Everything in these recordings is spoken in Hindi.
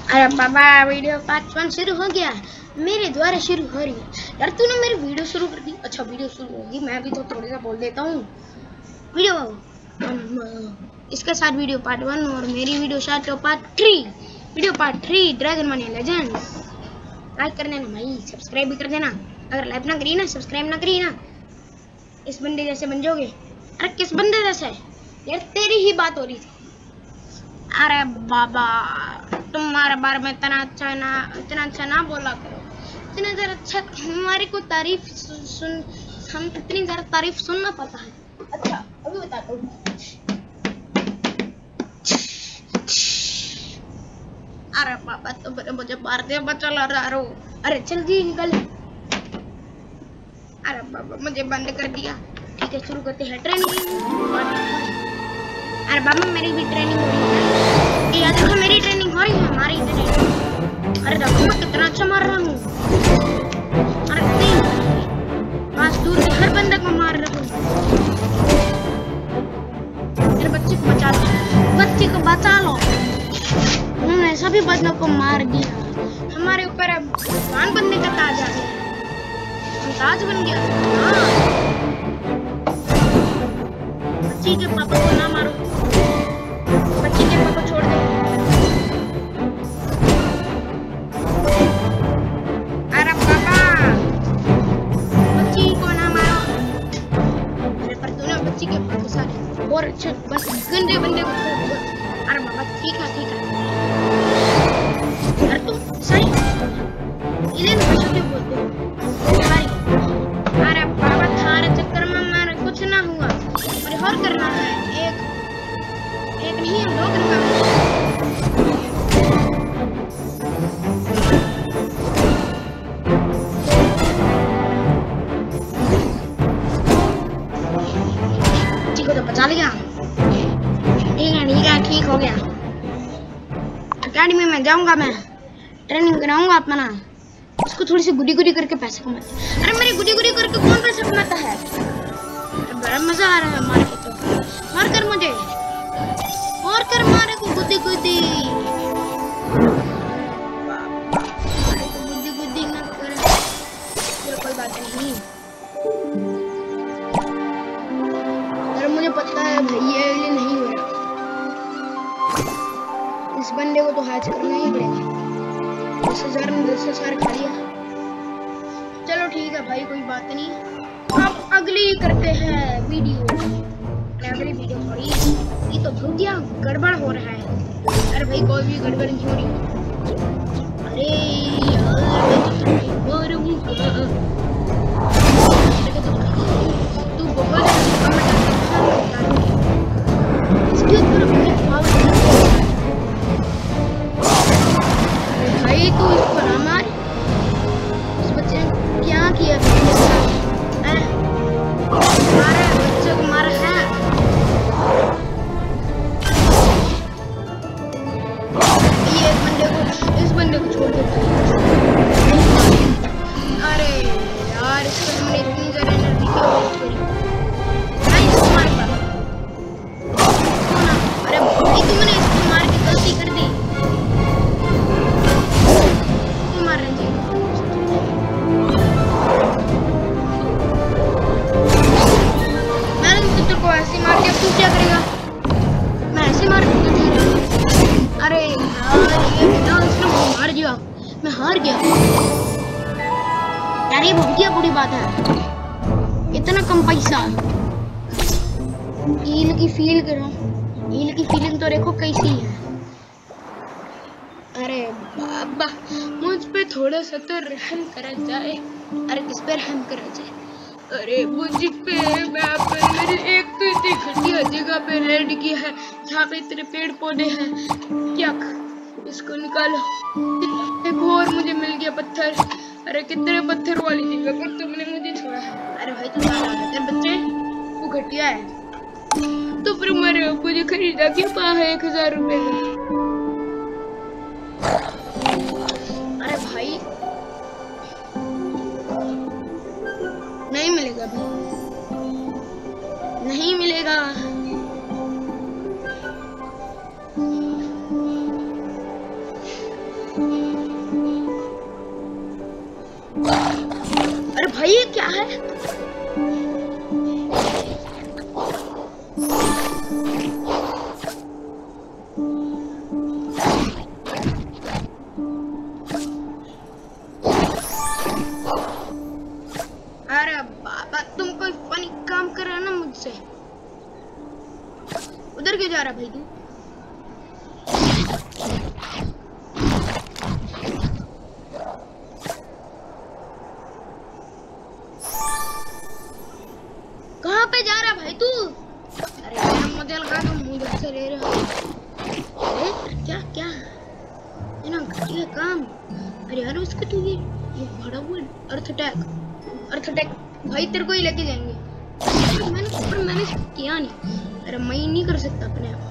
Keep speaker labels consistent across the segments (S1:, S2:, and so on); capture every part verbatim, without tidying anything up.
S1: अरे बाबा वीडियो पार्ट वन शुरू हो गया, मेरे द्वारा शुरू हो रही है। यार तूने मेरी वीडियो शुरू कर दी। अच्छा वीडियो शुरू होगी, मैं भी तो थोड़ी सा बोल देता हूँ। वीडियो इसके साथ वीडियो पार्ट वन और मेरी वीडियो साथ part three. Video part three dragon money legend. Like कर देना भाई, सब्सक्राइब भी कर देना। अगर लाइक ना करिए ना, सब्सक्राइब ना करिए ना, इस बंदे जैसे बन जाओगे। अरे किस बंदे जैसे यार, तेरी ही बात हो रही थी। अरे बाबा तुम्हारे बारे में इतना अच्छा ना इतना अच्छा ना बोला करो। इतना ज़रा अच्छा हमारी को तारीफ सुन, हम इतनी ज़रा तारीफ सुनना पड़ता है। अच्छा अभी बताता हूँ। अरे बाबा तो मेरे मुझे मार दिया, बचा ला रहा हूँ। अरे चल जी निकल। अरे बाबा मुझे बंद कर दिया। ठीक है शुरू करते हैं ट्रेनिंग। अरे बाबा मेरी भी ट्रेनिंग हो रही है। ये देखो मेरी ट्रेनिंग हो रही है, हमारी ट्रेनिंग। अरे देखो मैं कितना अच्छा मार रहा हूँ। अरे नहीं पास दूर से हर बंदे को मार रहा हूँ। मेरे बच्चे को बचा लो, बच्चे को बचा लो। उन्होंने सभी बंदों को मार दिया। हमारे ऊपर अब भगवान बनने का ताज आ गया, ताज बन गया। हाँ बच्ची के पापा को ना मारो, बच्ची के पापा छोड़ दो। अरे पापा बच्ची को ना मारो। अरे पर तूने बच्ची के पापा सारे और अच्छे बस गंदे बंदे को छोड़ दो। अरे बाबा ठीक है ठीक है। अरे तुम सही इन्हें बच्चों के बोलते हो सॉरी। अरे बाबा थारे चक्कर में मारे कुछ ना हुआ, और और करना है। एक एक नहीं है दो करना है। ठीक हो तो बचा लिया। ठीक है ठीक है ठीक हो गया। अकेडमी में जाऊंगा, मैं ट्रेनिंग कराऊंगा अपना। उसको थोड़ी सी गुडी गुडी करके पैसे कमाते। अरे मेरी गुडी गुडी करके कौन पैसे कमाता है? बड़ा मजा आ रहा है मार के। तो मार कर मुझे और कर, मारे को गुदी गुदी गुदी गुदी ना कर। कोई बात नहीं, अरे मुझे पता है भाई ये नहीं हो रहा। इस बंदे को तो हैच करना ही पड़ेगा। दस हजार में दस हजार खा लिया। चलो ठीक है भाई कोई बात नहीं। अब अगली करते हैं वीडियो। अगली वीडियो थोड़ी ये तो भूतिया गड़बड़ हो रहा है। अरे भाई कोई भी गड़बड़ नहीं हो रही। अरे यार मारूंगा तू बहुत इसके ऊपर भाई तू इसको ना मार। उस बच्चे ने क्या किया? मारा बच्चे को मारा है। ये एक बंदे को इस बंदे को छोड़ देता है। अरे यार इसको हमने इतनी ज़्यादा एनर्जी क्यों वेस्ट करी? नहीं इसको मार पा। अरे भाई तुमने इसको मार के गलती कर दी। ऐसे मार के तू क्या करेगा? मैं ऐसे मार दूंगा तुझे। अरे यार ये बिना उसने मार दिया, मैं हार गया यार। ये बहुत ही बुरी बात है, इतना कम पैसा। हील की फील करो, हील की फीलिंग तो देखो कैसी है। अरे बाबा मुझ पे थोड़ा सा तो रहम करा जाए। अरे किस पे रहम करा जाए? अरे मुझ पे मैं मेरे एक तो इतनी घटिया जगह पे रेड किया है जहाँ पे इतने पेड़ पौधे हैं। क्या इसको निकालो। एक और मुझे मिल गया पत्थर। अरे कितने पत्थर वाली जगह पर तुमने मुझे छोड़ा है। अरे भाई तू तेरे बच्चे तू घटिया है। तो फिर मेरे मुझे खरीदा क्यों पा है एक हजार रुपए में? अरे भाई नहीं मिलेगा भी, नहीं मिलेगा। भाई ये क्या है? अरे बाबा तुम कोई फनी काम कर रहे हो ना मुझसे। उधर क्यों जा रहा भाई तू? कहाँ पे जा रहा भाई तू? अरे मुझे लगा तुम मुझे से ले रहे हो। अरे क्या क्या है ना घटिया काम। अरे यार उसके तू ये ये बड़ा हुआ अर्थ अटैक अर्थ अटैक भाई तेरे को ही लेके जाएंगे। पर मैंने पर मैंने किया नहीं। अरे मैं नहीं कर सकता अपने आप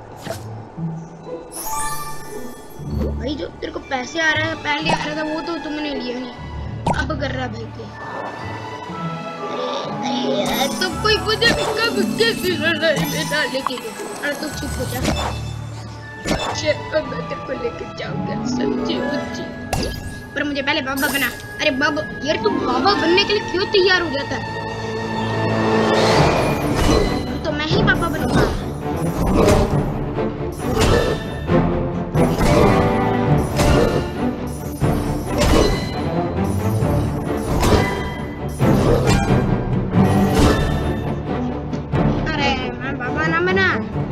S1: भाई। जो तेरे को पैसे आ रहा है पहले आ रहा था वो तो तुमने लिया नहीं, अब कर रहा भाई के। अरे यार तो कोई मुझे कब कैसे लड़ाई में डाले के लिए। अरे तू चुप हो जा। अच्छा अब मैं तेरे को लेके जाऊंगा समझी बुझी। पर मुझे पहले बाबा बना। अरे बाबा यार तू बाबा बनने के लिए क्यों तैयार हो जाता है? तो मैं ही बाबा बनूंगा। अरे मैं बाबा ना बना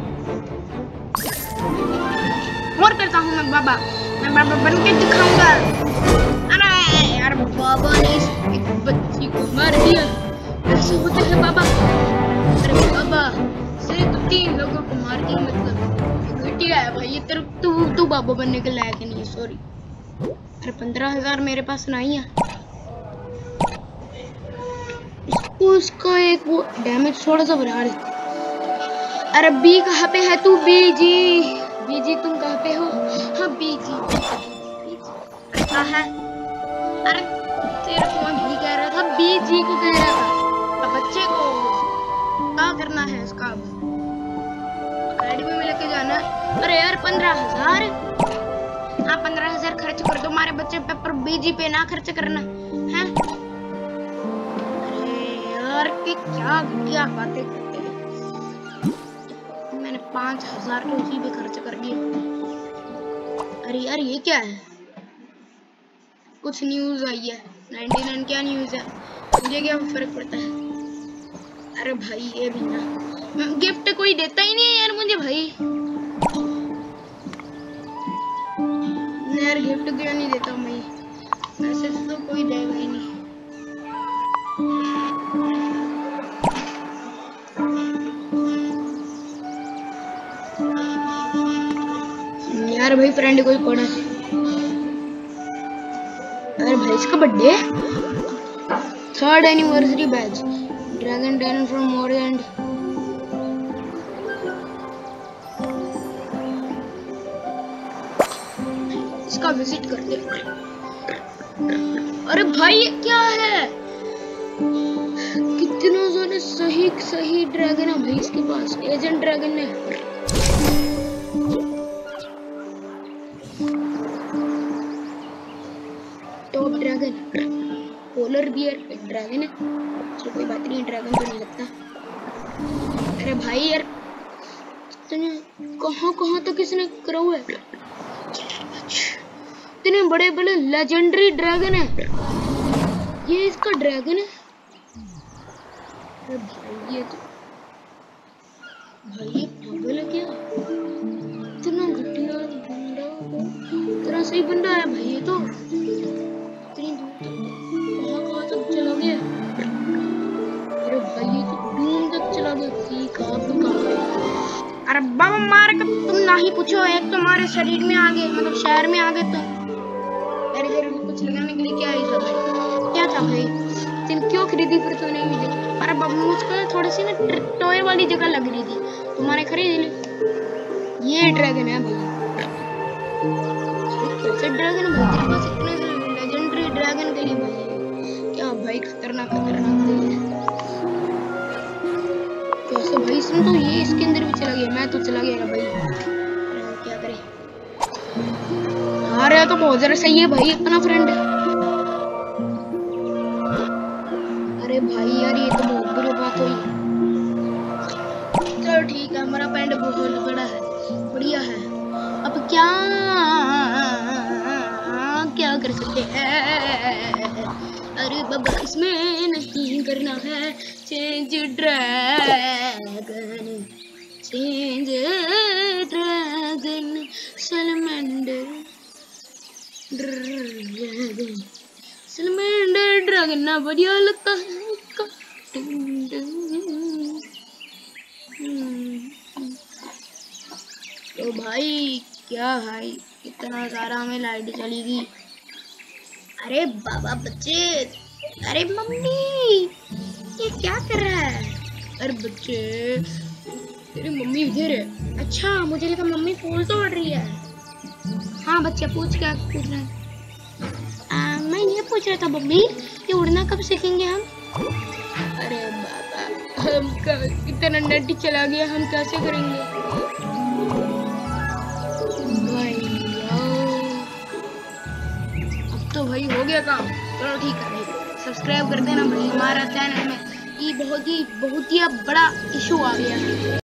S1: और करता हूँ मैं बाबा। मैं बाबा बन के दिखाऊंगा। अरे यार बाबा ने इस एक बच्ची को मार दिया। ऐसे होते हैं बाबा। अरे बाबा सिर्फ तीन लोगों को मार दिया मतलब घटिया है भाई ये। तेरे तू तू बाबा बनने के लायक नहीं है सॉरी। अरे पंद्रह हजार मेरे पास नहीं है। इसको उसका एक वो डैमेज थोड़ा सा बढ़ा देते। अरे बी कहाँ पे है तू? बीजी बीजी तुम कहाँ पे हो? हाँ बीजी कहाँ है? अरे तेरे को मैं भी कह रहा था बीजी को कह रहा था बच्चे को। क्या करना है इसका? अकेडमी में लेके जाना। अरे यार पंद्रह हजार हाँ पंद्रह हजार खर्च कर दो हमारे बच्चे पे पर बीजी पे ना खर्च करना है। अरे यार के क्या क्या बातें करते हैं। मैंने पांच हजार तो उसी पे खर्च कर दिए। अरे यार ये क्या है? कुछ न्यूज आई है। निन्यानवे क्या न्यूज है? मुझे क्या फर्क पड़ता है। अरे भाई ये भी ना गिफ्ट कोई देता ही नहीं है यार मुझे भाई। यार गिफ्ट क्यों नहीं देता मैं? ऐसे तो कोई देगा ही नहीं। यार भाई फ्रेंड कोई पड़ा है। अरे भाई इसका birthday third anniversary batch dragon Dan from more and इसका विजिट करते। अरे भाई ये क्या है? कितना ज्यादा सही सही ड्रैगन है भाई इसके पास। एजेंट ड्रैगन है। Top dragon polar bear dragon है। चलो कोई बात नहीं ड्रैगन तो नहीं लगता। अरे भाई यार तूने कहाँ कहाँ तक इसने करा हुआ है? इतने बड़े बड़े लेजेंडरी ड्रैगन है। ये इसका ड्रैगन है। अरे भाई ये तो भाई ये पागल है क्या? इतना घटिया बंदा इतना सही बंदा है भाई ये तो। इतनी दूर तक कहाँ कहाँ तक चला गया। अरे भाई ये तो डूम तक चला गया। ठीक है अरे बाबा मार कर तुम ना ही पूछो। एक तो हमारे शरीर में आ गए मतलब शहर में आ गए तो अरे घर में कुछ लगाने के लिए क्या है भाई? क्या था भाई? तुम क्यों खरीदी फिर तूने मुझे? अरे बाबा मुझको थोड़ी सी ना टॉय वाली जगह लग रही थी तुम्हारे खरीद ले। ये ड्रैगन है भाई। कैसे ड्रैगन भाई तेरे पास इतने लेजेंडरी ड्रैगन के लिए भाई? क्या भाई खतरनाक खतरनाक है। कैसे भाई इसमें तो ये इसके अंदर भी चला गया। मैं तो चला गया भाई। क्या करे? अरे तो बहुत जरा सही है भाई अपना फ्रेंड। बहुत बड़ा है, बढ़िया है। अब क्या क्या कर सकते हैं? अरे बाबा इसमें नहीं करना है change dragon, change dragon salamander dragon salamander dragon ना बढ़िया लगता है। तो भाई क्या भाई इतना सारा हमें लाइट चलेगी? अरे बाबा बच्चे, अरे मम्मी ये क्या कर रहा है? अरे बच्चे तेरी मम्मी इधर है। अच्छा मुझे लगा मम्मी फूल तोड़ रही है। हाँ बच्चा पूछ, क्या पूछ रहा है? आ, मैं ये पूछ रहा था मम्मी कि उड़ना कब सीखेंगे हम? अरे बाबा हम का इतना नेट चला गया, हम कैसे करेंगे भाई? अब तो भाई हो गया काम। चलो ठीक है भाई, सब्सक्राइब कर देना भाई। हमारा चैनल में ये बहुत ही बहुत ही बड़ा इशू आ गया है।